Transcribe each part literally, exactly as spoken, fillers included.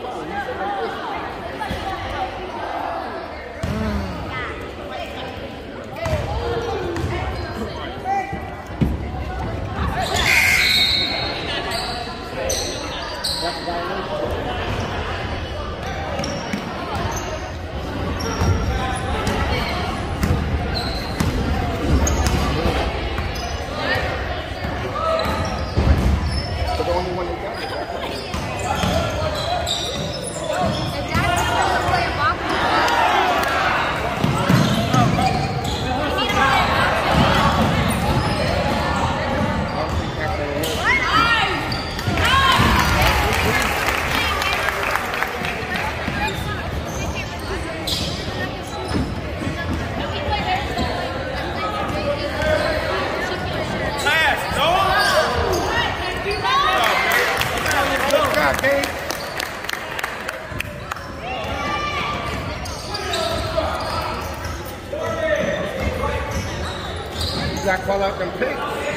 Got call out them picks.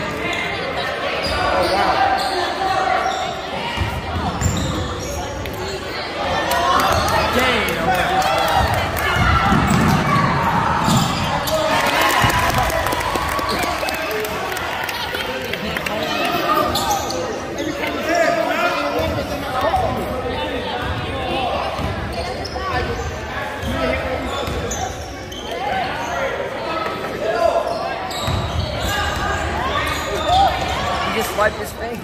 Oh wow. Wipe his face.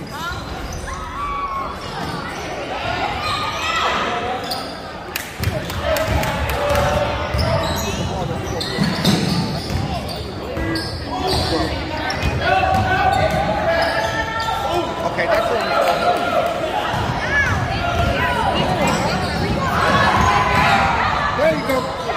Okay, that's what there you go.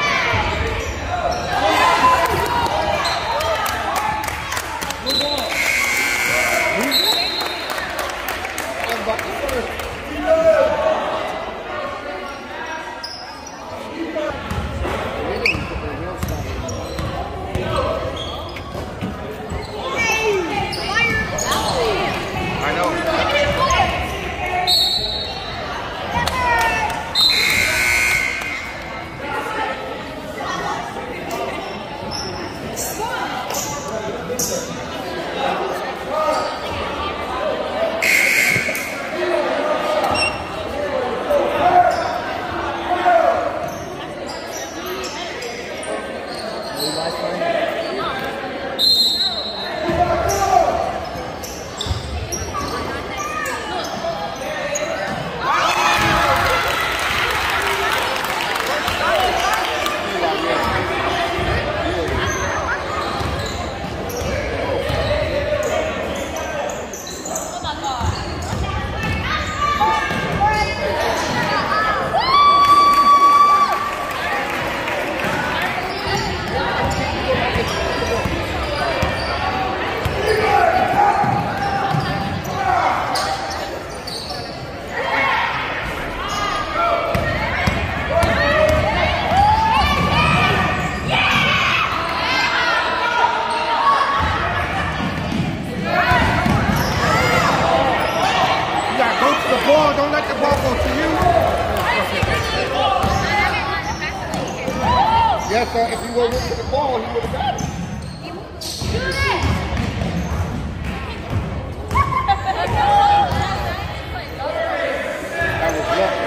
Don't let the ball go to you. Yes, sir. If he would have went to the ball, he would have got it. That was lucky.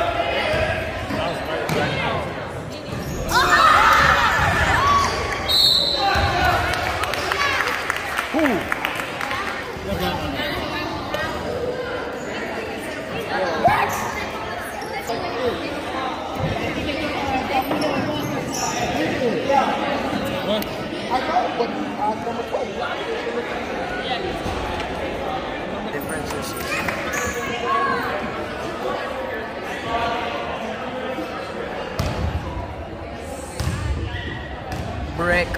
I know, but I'm number twelve. Differences. Brick.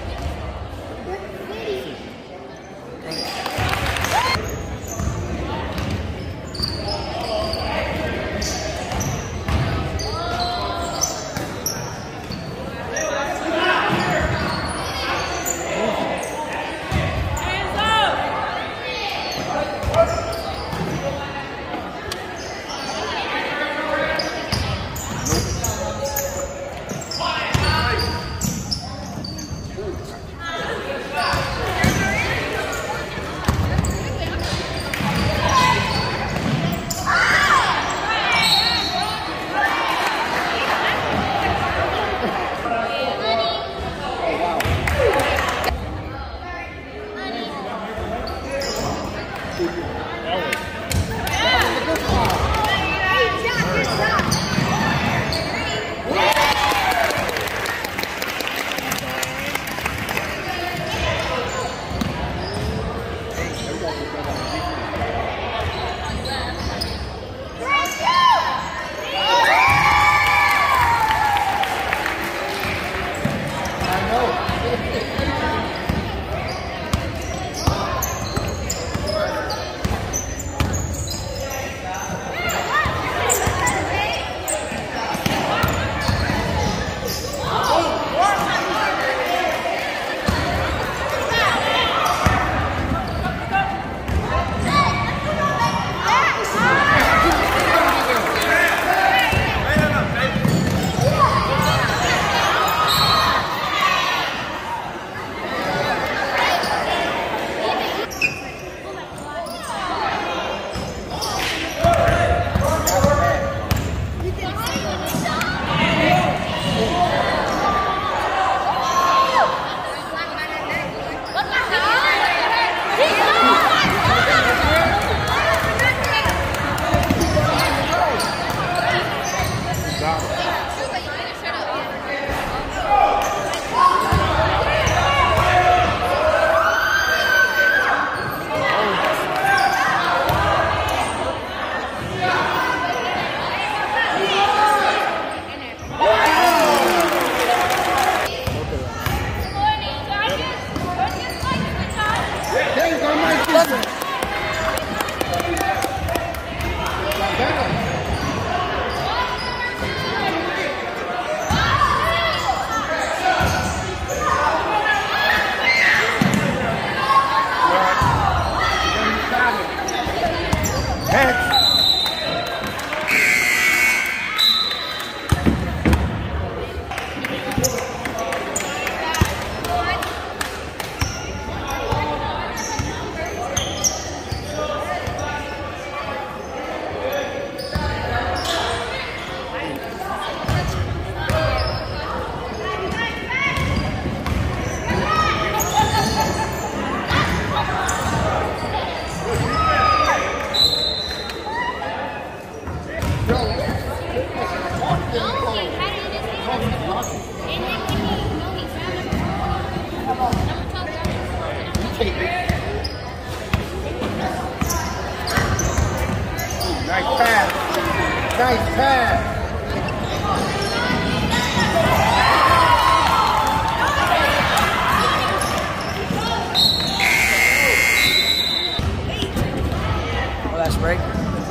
Got it. Nice pass. Nice pass. Oh, that's break.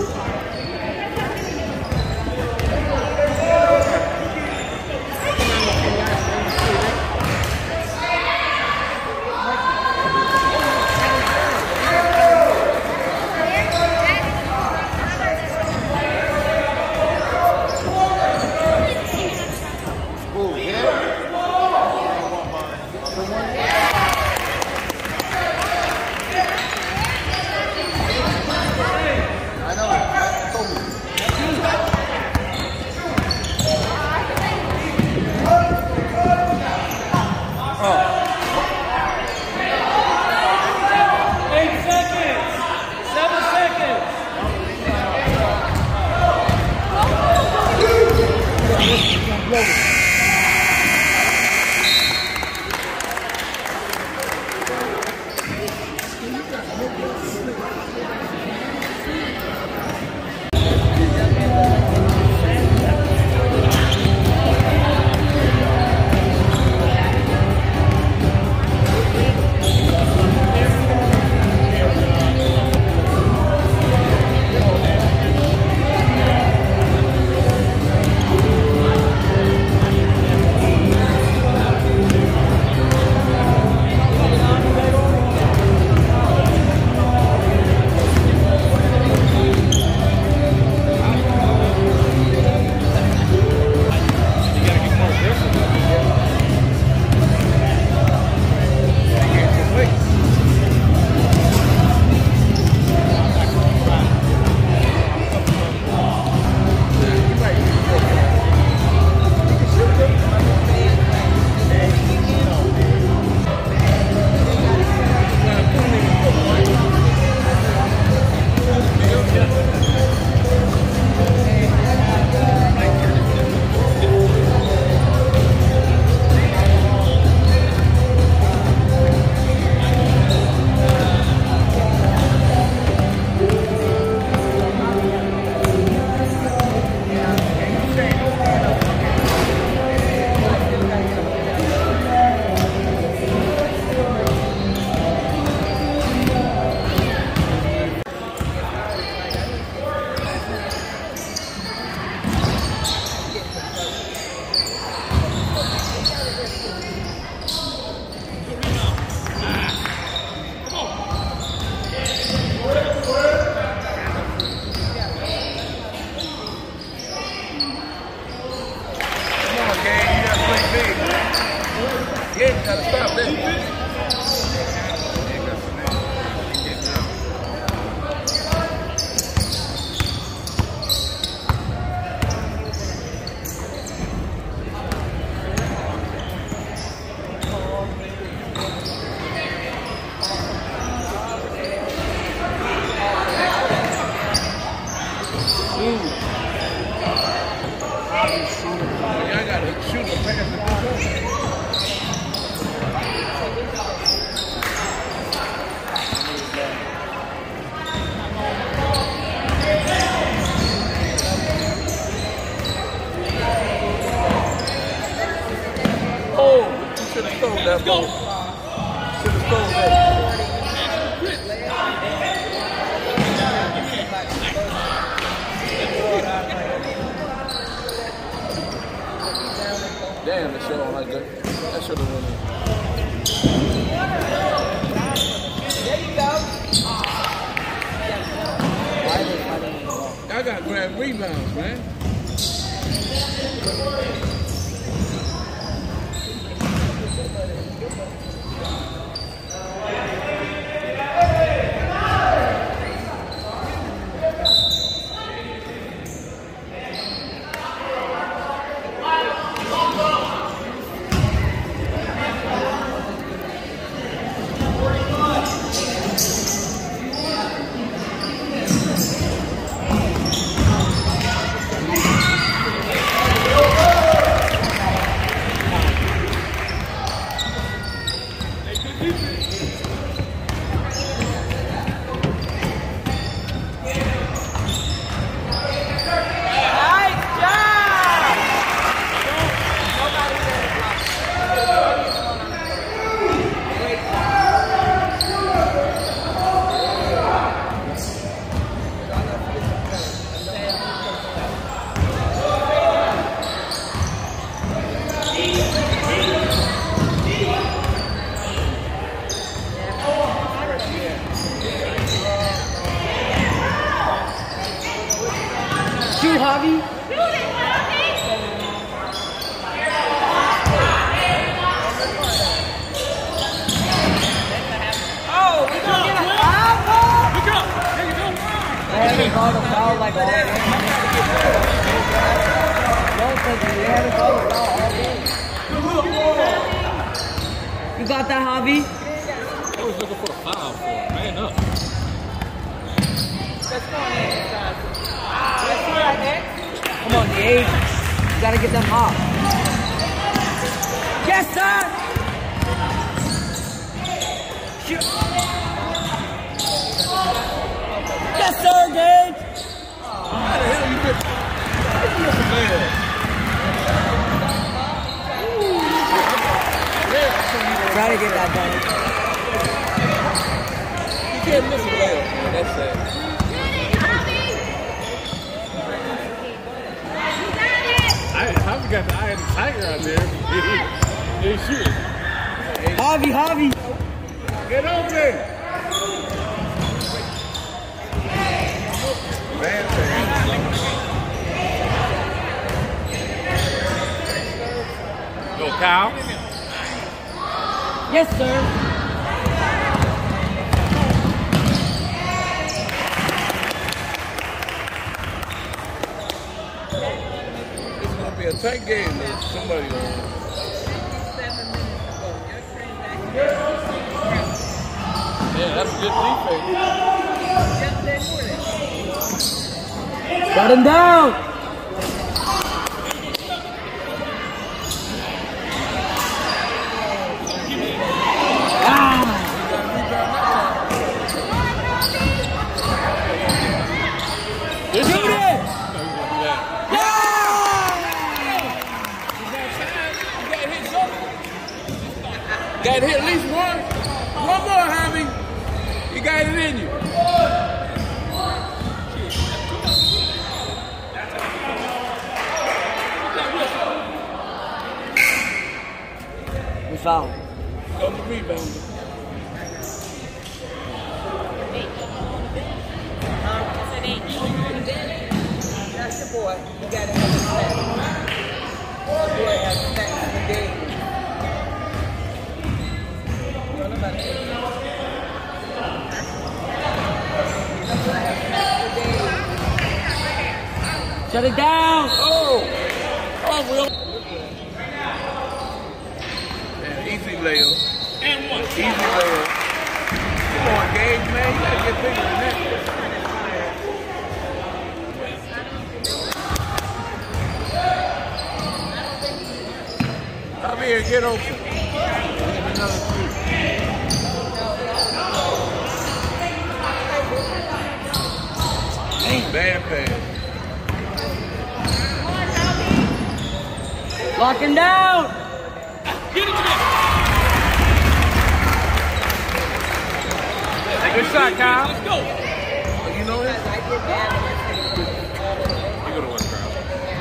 Yeah, you gotta stop this. Ooh. should have stole that ball. Should have stole that. Damn, the show like that. That should have won it. There you go. I got to grab rebounds, man. Shoot, Javi. Oh, we gonna get a foul ball? They haven't called a foul like all game. Don't think they haven't called a foul all game. You got that, Javi? I was looking for a foul for him. Man up. Come on, Gabe. You gotta get them hot. Yes, sir! Shoot. Yes, sir, Gabe! How the hell you get? You missed a layup. Try to get that done. You can't miss a layup, man. That's sad. I Javi got the eye of the tiger out there. He ain't shooting. Javi, Javi! Get open! Man, Go, Kyle. Yes, sir. it's gonna be a tight game with somebody on. Yeah, that's a good defense. Shut him down! Got to hit at least one. One more, Javi. You got it in you. We fouled. Double rebound. That's your boy. You gotta have a snack. Your boy has snacks for the day. You don't know about it. Shut it down! Oh! Oh, Will. Man, easy layup. And one. Easy layup. Come on, Gabe, man. You gotta get bigger than that. Come here, get open. Another two. Bad pass. Lock him down! Get it to me. Good shot, Kyle. Let's go. You know him? You go to one crowd.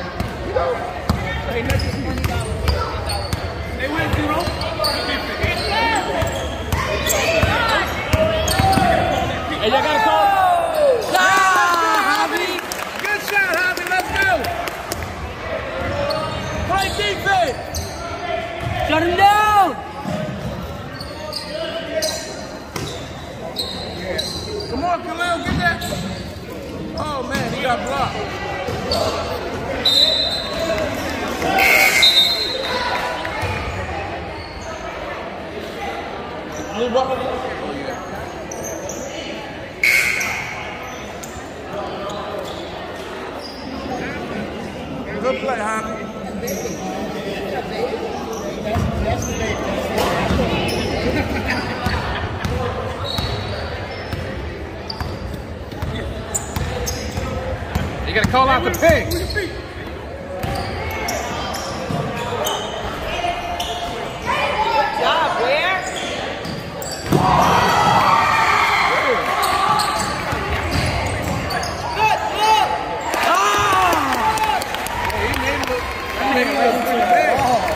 Hey, next twenty dollars. They win zero. Hey, y'all gotta call. Good shot, Javi. Let's go. Play defense. Shut him down! Come on, Khalil, get that. Oh, man, he got blocked. Blue ball. Oh, yeah. Good play, Javi. You gotta call out the pig. Good job, Ware. Good, good. He made it look, he made it look pretty bad.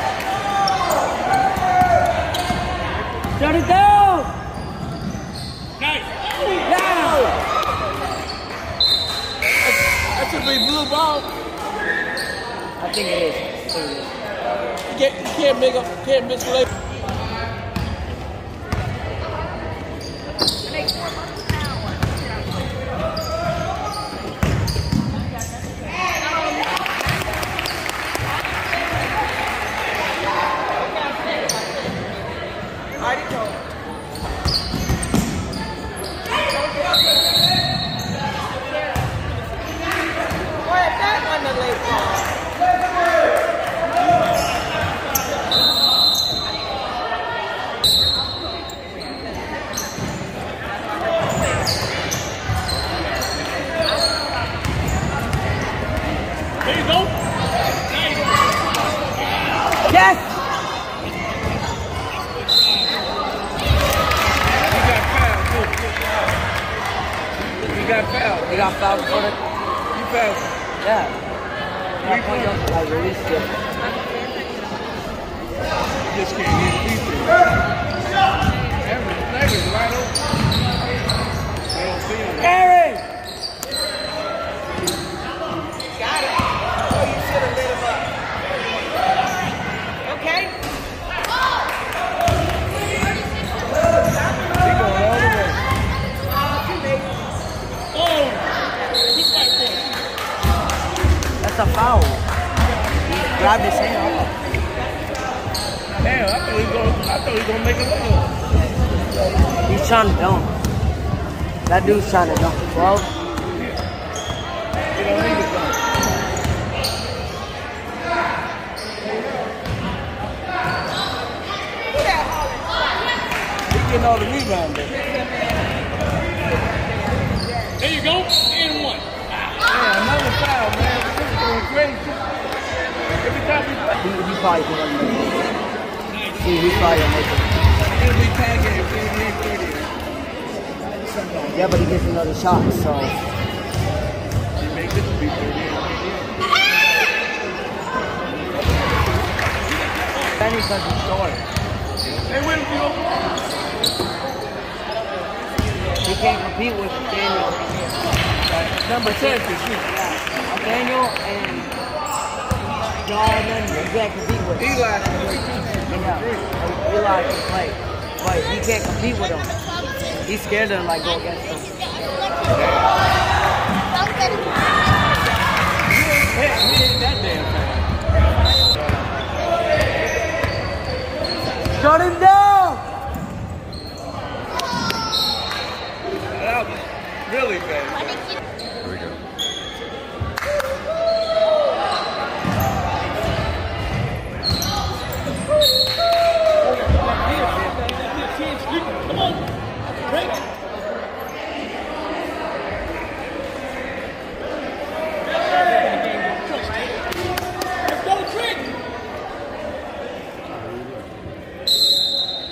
Shut it down! Nice. Down! That should be blue ball. I think it is. I think it is. You can't, you can't make up, can't misplay. There you go. Yes! He got fouled. He got fouled for it. He fouled. Yeah. Three point I released it. He just can't hit defense. Every leg is right open. They don't see him. Aaron! Got it. Oh, you should have lit him up. Okay. He going all the way. That's a foul. He grabbed his hand off. Damn, I thought he was gonna, I thought he was gonna make a layup. He's trying to dunk. That dude's trying to dunk. Well, He don't need to dunk. He getting all the rebound there. There you go. And one. Man, another foul, man. This is going crazy. Every time we play. he, he probably can make it. See, he probably can make it. It'll be tie game, thirty-eight thirty. Yeah, but he gets another shot, so. He make this to be thirty-eight thirty. Then he doesn't score. They win, you know. He can't compete with Daniel. Number ten can shoot. Daniel and Jordan, he can't compete with. Eli can play too. Number Yeah, three. Eli can play, but he can't compete with him. He's scared to like go against him. Hey, he ain't that damn fast. Shut him down! That was really bad. Here we go. Come on. Break. Let's go, Trick.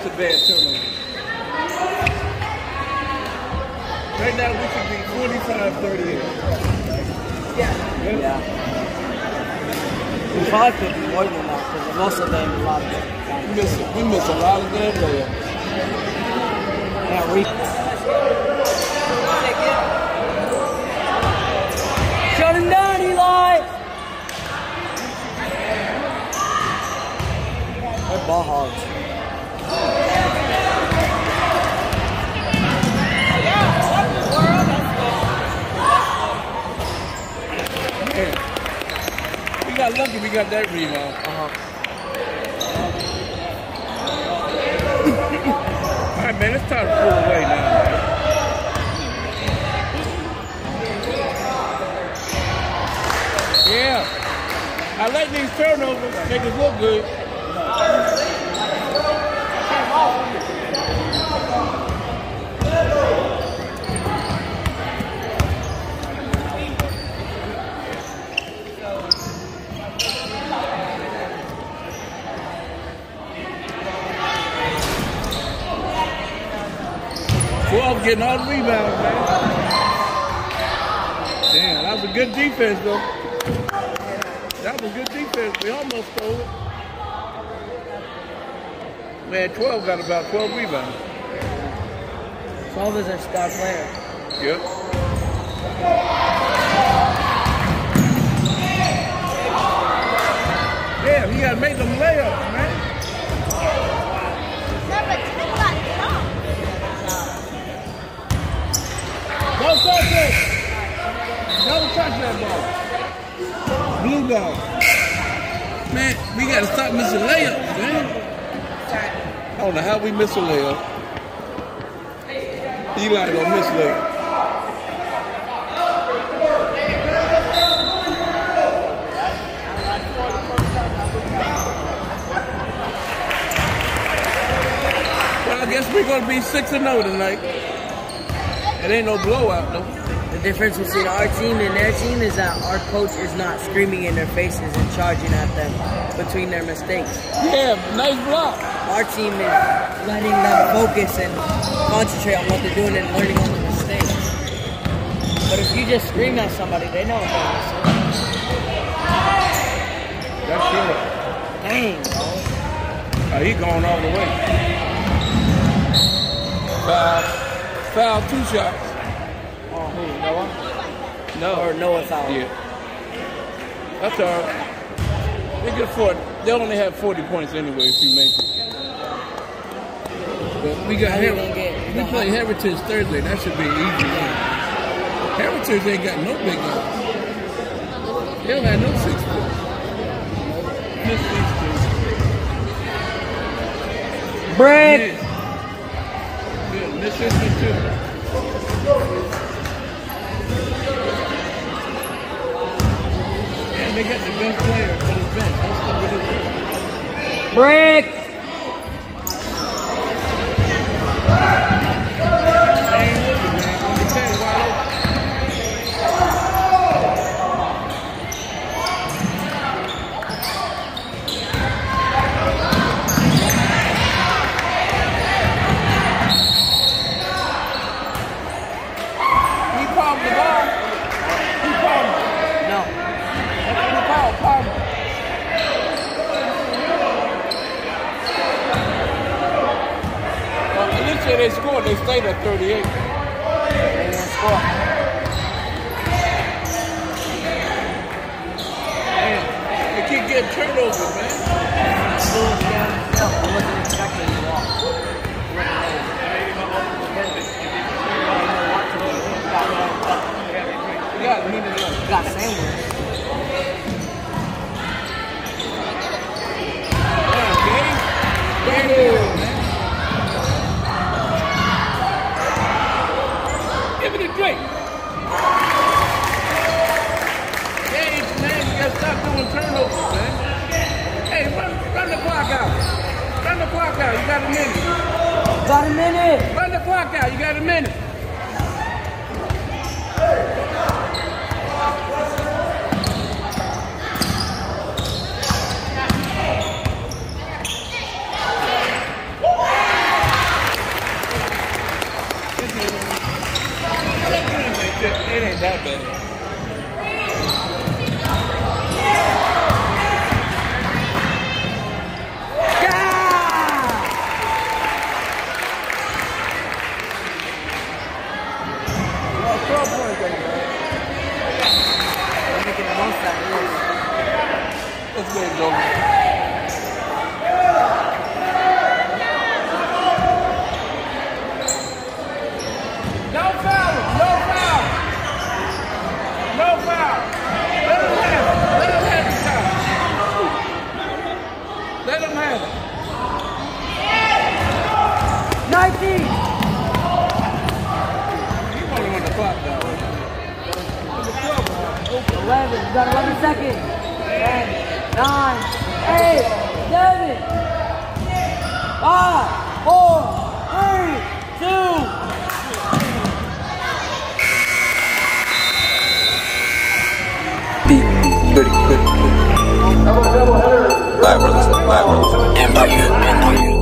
that's a bad turnover. Right now we should be forty-five thirty-eight. Yeah. Yeah. We probably could be more than that because we've also done a lot of it. We miss, we miss a lot of damn layups. Yeah, we. Shut him down, Eli! They're ball hogs. Man, we got lucky we got that rebound. Uh-huh. All right, man, it's time to pull away now, man. Yeah. I like these turnovers, make us look good. twelve getting all the rebounds, man. Damn, that was a good defense, though. That was good defense. We almost stole it. Man, twelve got about twelve rebounds. twelve is our star player. Yep. Damn, he got to make them layups, man. Don't touch it. Don't touch that ball. Blue ball. Man, we got to stop missing layups, man. I don't know how we miss a layup. Eli gonna miss layup. Well, I guess we're gonna be six and zero tonight. It ain't no blowout though. The difference between our team and their team is that our coach is not screaming in their faces and charging at them between their mistakes. Yeah, nice block. Our team is letting them focus and concentrate on what they're doing and learning on the mistakes. But if you just scream at somebody, they know what they're missing. That's true. Dang, bro. Oh, he going all the way. Foul. Foul, two shots. Oh, who, Noah? No. Or Noah foul? Yeah. That's all right. They can afford. They'll only have forty points anyway if you make it. But we got How you Her- gonna get- we play Heritage Thursday. That should be an easy game. Heritage ain't got no big guys. They don't have no six foot. Miss these two. Brick! Yeah. Yeah, miss this one too. And they got the best player for the bench. That's what we do. Brick! They ain't looking, man. I'm gonna tell you why they- He palmed the ball. He palmed it. No. That's what he called, palmed it. Well, at least when they scored, they stayed at thirty-eight. They didn't score. Man, they keep getting turnovers, man. Still was down. No, I wasn't expecting to walk. You got a minute left. Got sandwich. Yeah, Dave. Dave, man. Give me the drink. Dave, man, you gotta stop doing turnovers, man. Hey, run, run the clock out. Run the clock out. You got a minute. Got a minute! Run the clock out. You got a minute. It, it ain't that bad. Well, twelve points, baby. We're making the most out of this. Let's get it going. No foul! No foul! No foul! Let him have it. Let him have the foul. Let him have it. nineteen! You want him on the clock now. eleven, you got eleven seconds. ten, nine, eight, seven, five, four, three, two. Live brothers, live brothers.